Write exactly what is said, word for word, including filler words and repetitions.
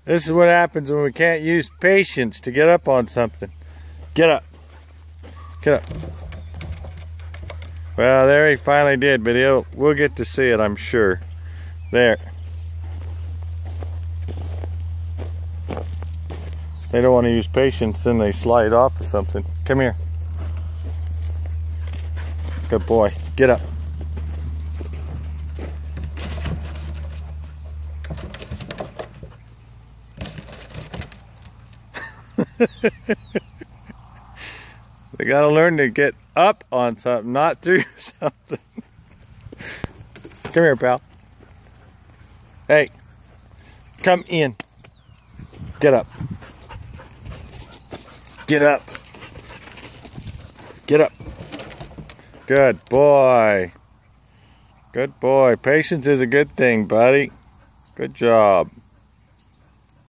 This is what happens when we can't use patience to get up on something. Get up. Get up. Well, there he finally did, but he'll, we'll get to see it, I'm sure. There. They don't want to use patience, then they slide off or something. Come here. Good boy. Get up. They gotta learn to get up on something, not through something. Come here, pal. Hey, come in. Get up. Get up. Get up. Good boy. Good boy. Patience is a good thing, buddy. Good job.